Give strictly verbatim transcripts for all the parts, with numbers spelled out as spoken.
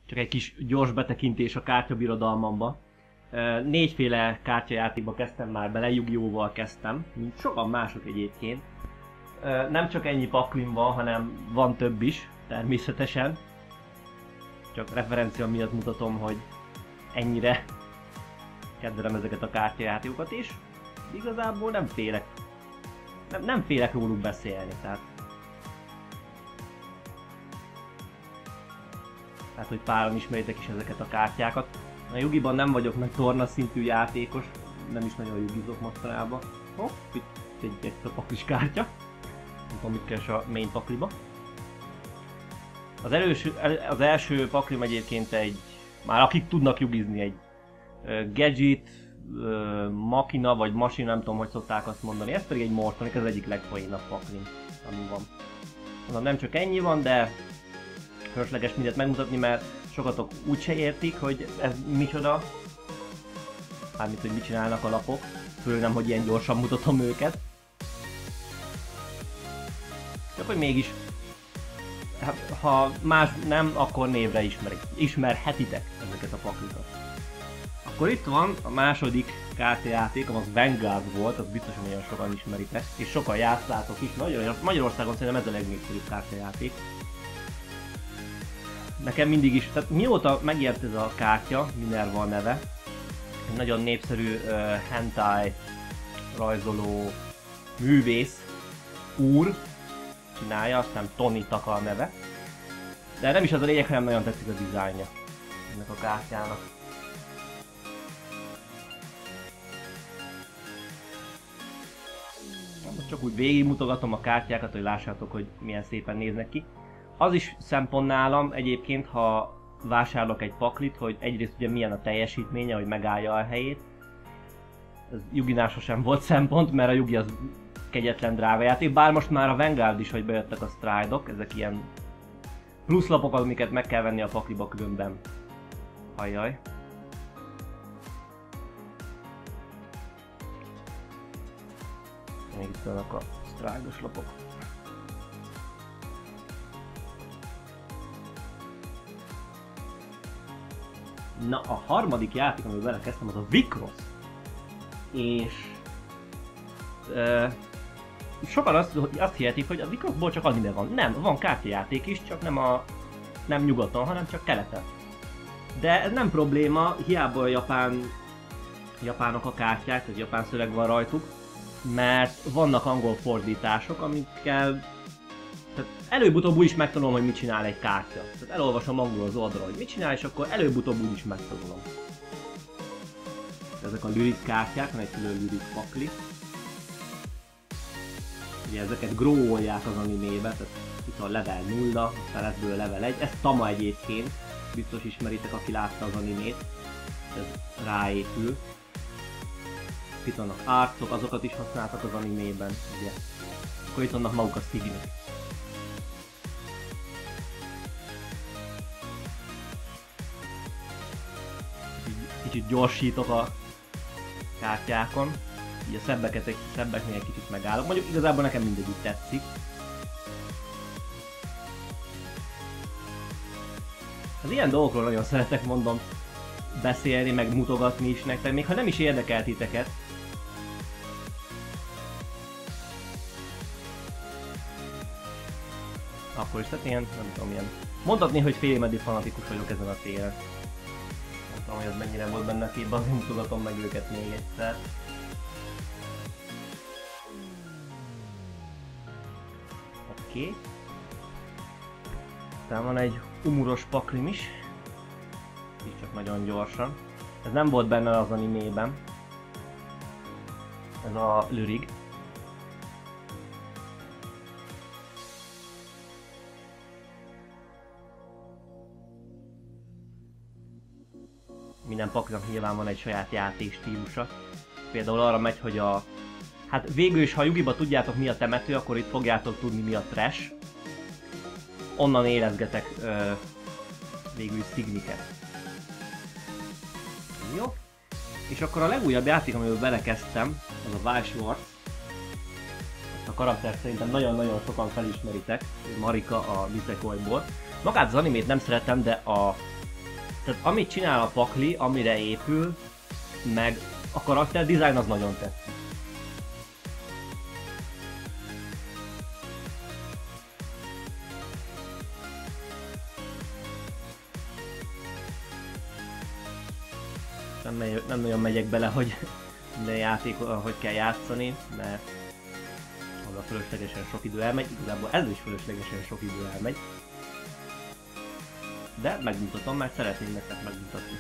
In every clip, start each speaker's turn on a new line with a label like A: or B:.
A: csak egy kis gyors betekintés a kártyabirodalmamba. Négyféle kártyajátékba kezdtem már bele, Yu-Gi-Oh-val kezdtem, mint sokan mások egyébként. Nem csak ennyi paklim van, hanem van több is, természetesen. Csak referencia miatt mutatom, hogy ennyire kedvelem ezeket a kártyajátékokat is. Igazából nem félek. Nem, nem félek róluk beszélni, tehát... Tehát, hogy páran ismeritek is ezeket a kártyákat. A Yugiban nem vagyok meg torna szintű játékos, nem is nagyon jugizok mostanában. Hopp, itt egy extra paklis kártya. Nem tudom, mit keres a main pakliba. Az, előső, az első paklim egyébként egy, már akik tudnak jugizni, egy uh, gadget, uh, makina vagy masina, nem tudom, hogy szokták azt mondani. Ez pedig egy Mortonik, ez az egyik legpoénabb paklim, ami van. Mondom, nem csak ennyi van, de fölösleges mindent megmutatni, mert sokatok úgyse értik, hogy ez micsoda. Mármint, hogy mit csinálnak a lapok. Főleg nem, hogy ilyen gyorsan mutatom őket. Csak hogy mégis, ha más nem, akkor névre ismerik, ismerhetitek ezeket a paklikat. Akkor itt van a második kártyajáték, az Vanguard volt, az biztos, hogy nagyon sokan ismeritek, és sokan játszátok is. Magyarországon szerintem ez a legnépszerűbb kártyajáték. Nekem mindig is, tehát mióta megjelent ez a kártya, Minerva a neve, egy nagyon népszerű uh, hentai rajzoló művész úr csinálja, aztán Tony Taka a neve. De nem is az a lényeg, hanem nagyon tetszik a dizájnja ennek a kártyának. Most csak úgy végigmutogatom a kártyákat, hogy lássátok, hogy milyen szépen néznek ki. Az is szempont nálam egyébként, ha vásárolok egy paklit, hogy egyrészt ugye milyen a teljesítménye, hogy megállja a helyét. Ez Yuginál sosem volt szempont, mert a Yugi az kegyetlen drága játék, bár most már a Vanguard is, hogy bejöttek a stride-ok, ezek ilyen pluszlapok, amiket meg kell venni a pakliba különben. Ajjaj. Még itt vannak a stride-os lapok. Na, a harmadik játék, amivel belekezdtem, az a Vikrosz. És... Uh, sokan azt, azt hihetik, hogy a Vikroszból csak anime van. Nem, van kártyajáték is, csak nem a... nem nyugaton, hanem csak keleten. De ez nem probléma, hiába a japán... japánok a kártyák, ez japán szöveg van rajtuk. Mert vannak angol fordítások, amikkel... Tehát előbb-utóbb úgy is megtanulom, hogy mit csinál egy kártya. Tehát elolvasom angolul az oldalra, hogy mit csinál, és akkor előbb-utóbb úgy is megtanulom. Ezek a lyrik kártyák, van egy külön lyrik pakli. Ugye ezeket growolják az animébe, tehát itt a level nulla, aztán lesz belőle level egy. Ez Tama egyébként, biztos ismeritek, aki látta az animét. Ez ráépül. Itt vannak arcok, azokat is használtak az animében, ugye. Akkor itt vannak maguk a szignik. Kicsit gyorsítok a kártyákon, így a szebbeket, szebbeknél egy kicsit megállok. Mondjuk igazából nekem mindegyik tetszik. Az ilyen dolgokról nagyon szeretek, mondom, beszélni, meg mutogatni is nektek, még ha nem is érdekel titeket. Akkor is, tehát ilyen, nem tudom, ilyen... mondhatni, hogy félig-meddig fanatikus vagyok ezen a téren. Nem tudom, hogy ez mennyire volt benne a képben, azért mutogatom meg őket még egyszer. Oké. Okay. Aztán van egy umuros paklim is. Így csak nagyon gyorsan. Ez nem volt benne az animében. Ez a Lyrig. Minden paklinak nyilván van egy saját játékstílusa. Például arra megy, hogy a... Hát végül is, ha Yugiba tudjátok mi a temető, akkor itt fogjátok tudni mi a trash. Onnan érezgetek ö, végül is szigniket. Jó. És akkor a legújabb játék, amivel belekezdtem, az a Wild Schwartz. Azt a karaktert szerintem nagyon-nagyon sokan felismeritek, Marika a Nisekoi-ból. Magát az animét nem szeretem, de a Tehát amit csinál a pakli, amire épül, meg a karakter design az nagyon tetszik. Nem, nem nagyon megyek bele, hogy minden játék, hogy kell játszani, mert oda fölöslegesen sok idő elmegy, igazából ez is fölöslegesen sok idő elmegy. De megmutatom, mert szeretném nektek megmutatni.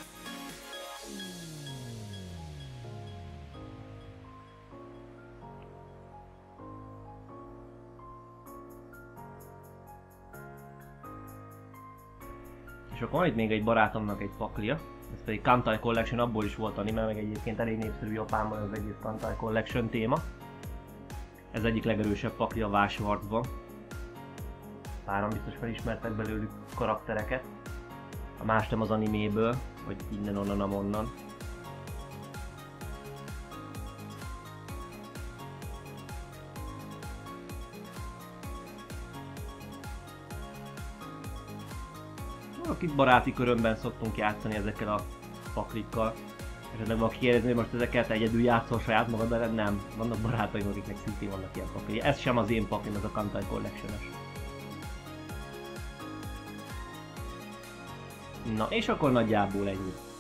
A: És akkor van itt még egy barátomnak egy paklia, ez pedig Kantai Collection, abból is volt anime, meg egyébként elég népszerű Japánban az egész Kantai Collection téma. Ez egyik legerősebb paklia Vásvartban. Páran biztos felismertek belőlük karaktereket. A más nem az animéből, vagy innen, onnan, amonnan. Itt baráti körömben szoktunk játszani ezekkel a paklikkal. Esetleg valaki kérdezni, hogy most ezeket egyedül játszol saját magad, de nem. Vannak barátaim, akiknek szintén vannak ilyen pakli. Ez sem az én paklim, ez a Kantai Collection-es. Na, és akkor nagyjából ennyi.